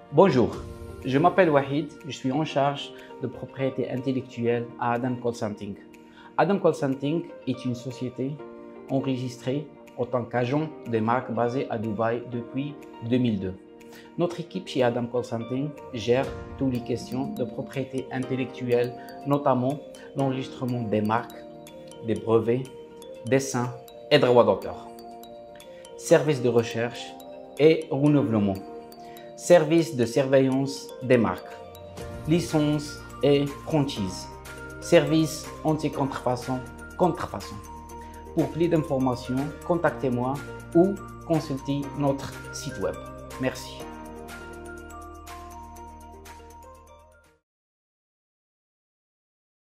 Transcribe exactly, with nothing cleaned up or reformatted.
Bonjour, je m'appelle Wahid, je suis en charge de propriété intellectuelle à Adam Consulting. Adam Consulting est une société enregistrée en tant qu'agent des marques basée à Dubaï depuis deux mille deux. Notre équipe chez Adam Consulting gère toutes les questions de propriété intellectuelle, notamment l'enregistrement des marques, des brevets, dessins et droits d'auteur. Services de recherche et renouvellement. Services de surveillance des marques. Licences et franchises. Services anti-contrefaçon, contrefaçon. Pour plus d'informations, contactez-moi ou consultez notre site web. Merci.